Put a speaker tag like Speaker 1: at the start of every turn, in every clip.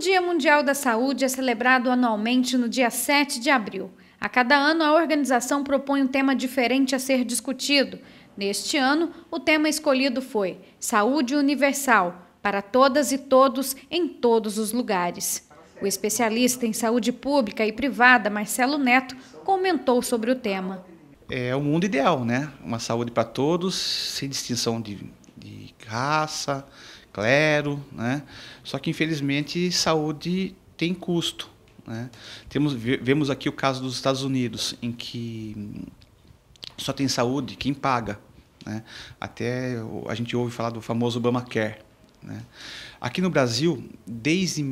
Speaker 1: Dia Mundial da Saúde é celebrado anualmente no dia 7 de abril. A cada ano, a organização propõe um tema diferente a ser discutido. Neste ano, o tema escolhido foi Saúde Universal, para todas e todos, em todos os lugares. O especialista em saúde pública e privada, Marcelo Neto, comentou sobre o tema.
Speaker 2: É o mundo ideal, né? Uma saúde para todos, sem distinção de raça, clero, né? Só que, infelizmente, saúde tem custo, né? Vemos aqui o caso dos Estados Unidos, em que só tem saúde quem paga, né? Até a gente ouve falar do famoso Obamacare, né? Aqui no Brasil, desde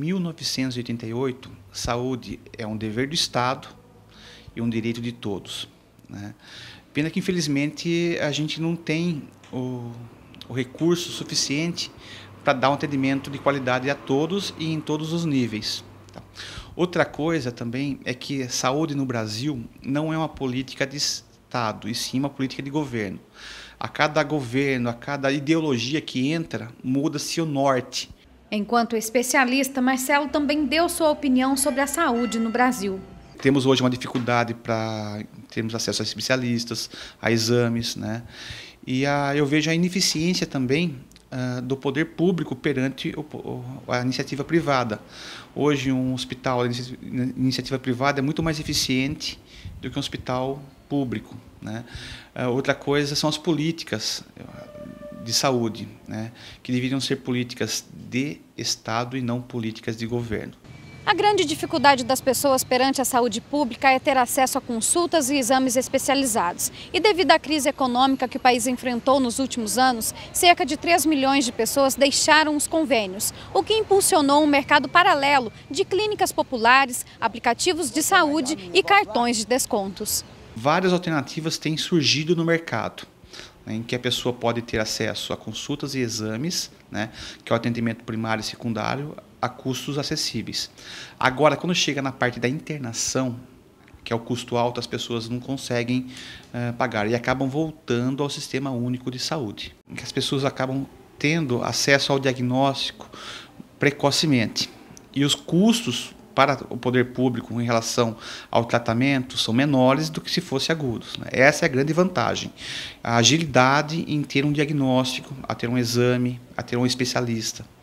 Speaker 2: 1988, saúde é um dever do Estado e um direito de todos, né? Pena que, infelizmente, a gente não tem o recurso suficiente para dar um atendimento de qualidade a todos e em todos os níveis. Outra coisa também é que saúde no Brasil não é uma política de Estado, e sim uma política de governo. A cada governo, a cada ideologia que entra, muda-se o norte.
Speaker 1: Enquanto especialista, Marcelo também deu sua opinião sobre a saúde no Brasil.
Speaker 2: Temos hoje uma dificuldade para termos acesso a especialistas, a exames, né? E eu vejo a ineficiência também do poder público perante a iniciativa privada. Hoje, um hospital de iniciativa privada é muito mais eficiente do que um hospital público, né? Outra coisa são as políticas de saúde, né? Que deveriam ser políticas de Estado e não políticas de governo.
Speaker 1: A grande dificuldade das pessoas perante a saúde pública é ter acesso a consultas e exames especializados. E devido à crise econômica que o país enfrentou nos últimos anos, cerca de 3 milhões de pessoas deixaram os convênios, o que impulsionou um mercado paralelo de clínicas populares, aplicativos de saúde e cartões de descontos.
Speaker 2: Várias alternativas têm surgido no mercado, em que a pessoa pode ter acesso a consultas e exames, né, que é o atendimento primário e secundário, a custos acessíveis. Agora, quando chega na parte da internação, que é o custo alto, as pessoas não conseguem pagar e acabam voltando ao Sistema Único de Saúde, em que as pessoas acabam tendo acesso ao diagnóstico precocemente. E os custos para o poder público em relação ao tratamento são menores do que se fosse agudos, né? Essa é a grande vantagem. A agilidade em ter um diagnóstico, a ter um exame, a ter um especialista.